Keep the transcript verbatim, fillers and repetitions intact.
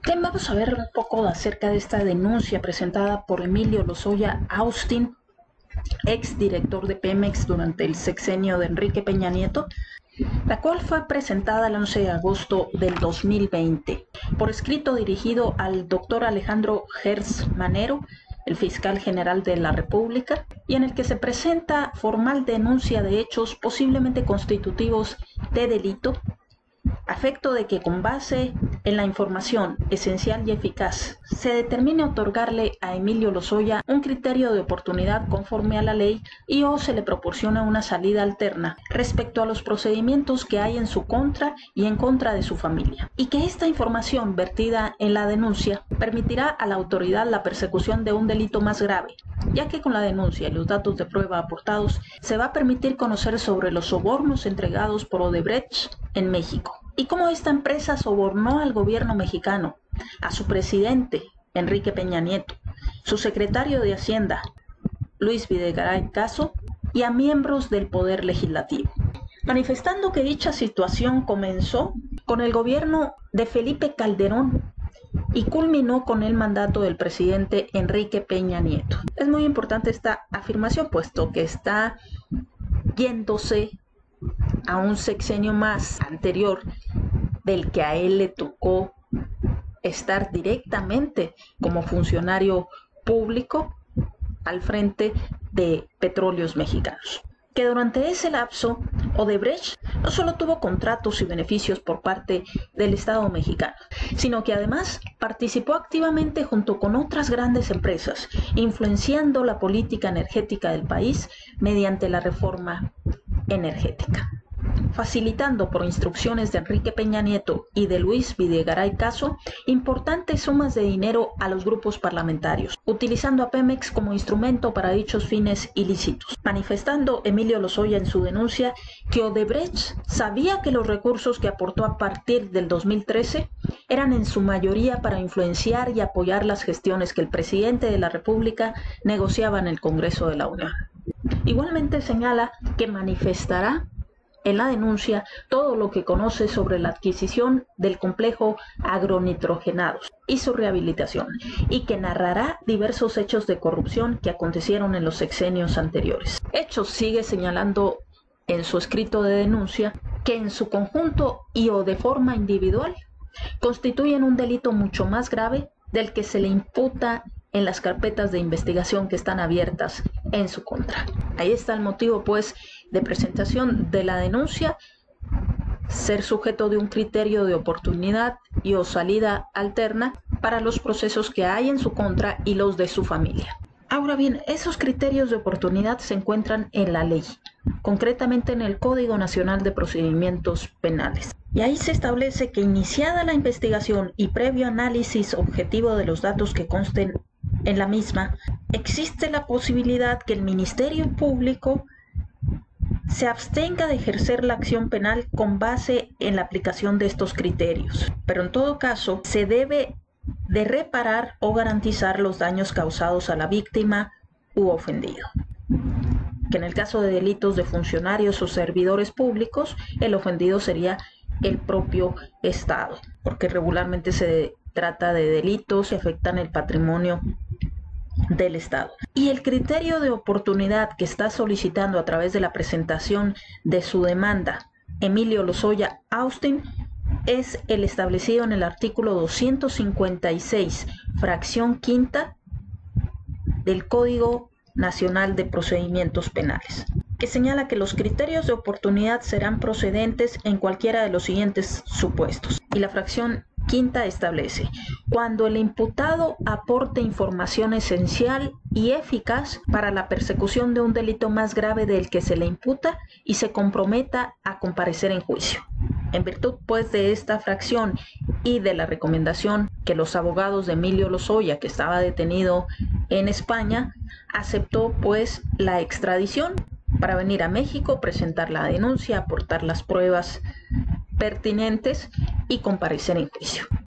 Bien, vamos a ver un poco acerca de esta denuncia presentada por Emilio Lozoya Austin, ex director de Pemex durante el sexenio de Enrique Peña Nieto, la cual fue presentada el once de agosto del dos mil veinte por escrito dirigido al doctor Alejandro Gertz Manero, el fiscal general de la República, y en el que se presenta formal denuncia de hechos posiblemente constitutivos de delito, a efecto de que con base en la información esencial y eficaz se determine otorgarle a Emilio Lozoya un criterio de oportunidad conforme a la ley y o se le proporciona una salida alterna respecto a los procedimientos que hay en su contra y en contra de su familia, y que esta información vertida en la denuncia permitirá a la autoridad la persecución de un delito más grave, ya que con la denuncia y los datos de prueba aportados se va a permitir conocer sobre los sobornos entregados por Odebrecht en México y cómo esta empresa sobornó al gobierno mexicano, a su presidente, Enrique Peña Nieto, su secretario de Hacienda, Luis Videgaray Caso, y a miembros del Poder Legislativo, manifestando que dicha situación comenzó con el gobierno de Felipe Calderón y culminó con el mandato del presidente Enrique Peña Nieto. Es muy importante esta afirmación, puesto que está yéndose a un sexenio más anterior del que a él le tocó estar directamente como funcionario público al frente de Petróleos Mexicanos, que durante ese lapso Odebrecht no solo tuvo contratos y beneficios por parte del Estado mexicano, sino que además participó activamente junto con otras grandes empresas, influenciando la política energética del país mediante la reforma energética, facilitando por instrucciones de Enrique Peña Nieto y de Luis Videgaray Caso importantes sumas de dinero a los grupos parlamentarios, utilizando a Pemex como instrumento para dichos fines ilícitos, manifestando Emilio Lozoya en su denuncia que Odebrecht sabía que los recursos que aportó a partir del dos mil trece eran en su mayoría para influenciar y apoyar las gestiones que el presidente de la República negociaba en el Congreso de la Unión. Igualmente señala que manifestará en la denuncia todo lo que conoce sobre la adquisición del complejo agronitrogenados y su rehabilitación, y que narrará diversos hechos de corrupción que acontecieron en los sexenios anteriores. Hechos, sigue señalando en su escrito de denuncia, que en su conjunto y o de forma individual constituyen un delito mucho más grave del que se le imputa en las carpetas de investigación que están abiertas en su contra. Ahí está el motivo, pues, de presentación de la denuncia: ser sujeto de un criterio de oportunidad y o salida alterna para los procesos que hay en su contra y los de su familia. Ahora bien, esos criterios de oportunidad se encuentran en la ley, concretamente en el Código Nacional de Procedimientos Penales. Y ahí se establece que, iniciada la investigación y previo análisis objetivo de los datos que consten en la misma, existe la posibilidad que el Ministerio Público se abstenga de ejercer la acción penal con base en la aplicación de estos criterios, pero en todo caso se debe de reparar o garantizar los daños causados a la víctima u ofendido, que en el caso de delitos de funcionarios o servidores públicos, el ofendido sería el propio Estado, porque regularmente se trata de delitos que afectan el patrimonio del Estado. Y el criterio de oportunidad que está solicitando a través de la presentación de su demanda Emilio Lozoya Austin es el establecido en el artículo doscientos cincuenta y seis, fracción quinta del Código Nacional de Procedimientos Penales, que señala que los criterios de oportunidad serán procedentes en cualquiera de los siguientes supuestos. Y la fracción quinta establece: cuando el imputado aporte información esencial y eficaz para la persecución de un delito más grave del que se le imputa y se comprometa a comparecer en juicio. En virtud, pues, de esta fracción y de la recomendación que los abogados de Emilio Lozoya, que estaba detenido en España, aceptó, pues, la extradición para venir a México, presentar la denuncia, aportar las pruebas pertinentes y comparecer en juicio.